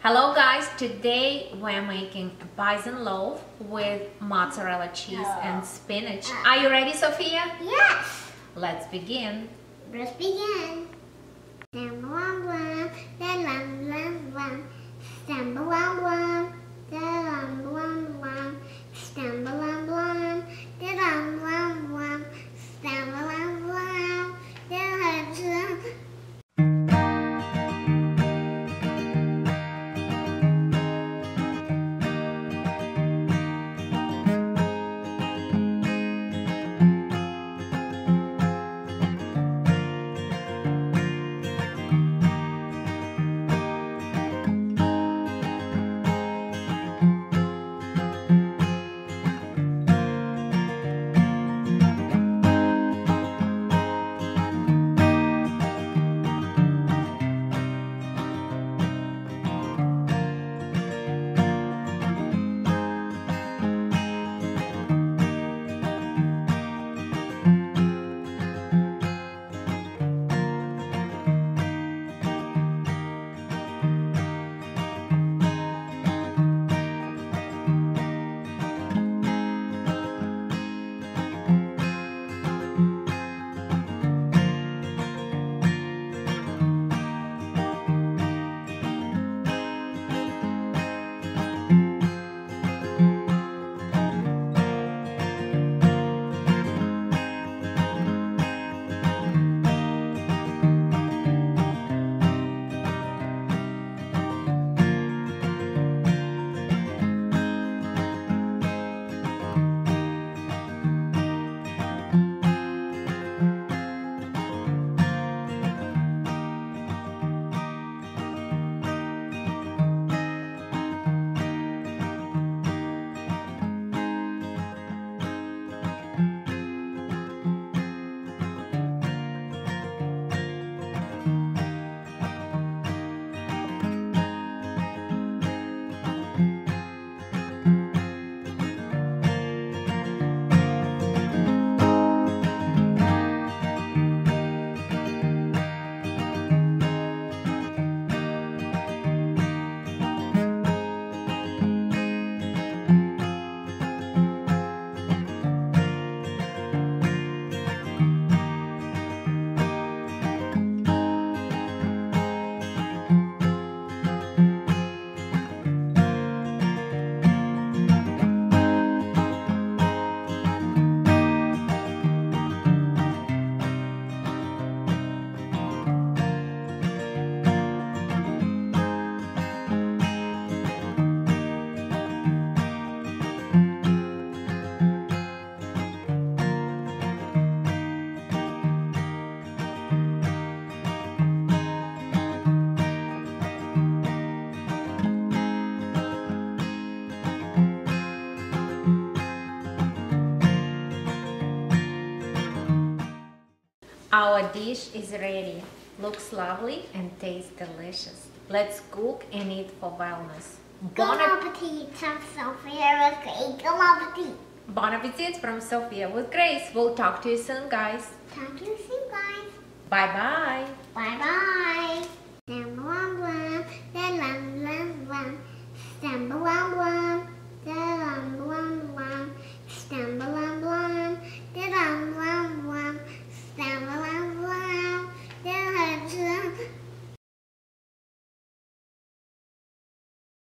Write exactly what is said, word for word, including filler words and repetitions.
Hello guys, today we're making a bison loaf with mozzarella cheese and spinach. Are you ready, Sophia? Yes. Let's begin. Let's begin. Our dish is ready. Looks lovely and tastes delicious. Let's cook and eat for wellness. Bon appetit from Sophia with Grace. Bon appetit. Bon appetit from Sophia with Grace. We'll talk to you soon, guys. Talk to you soon, guys. Bye-bye. Bye-bye.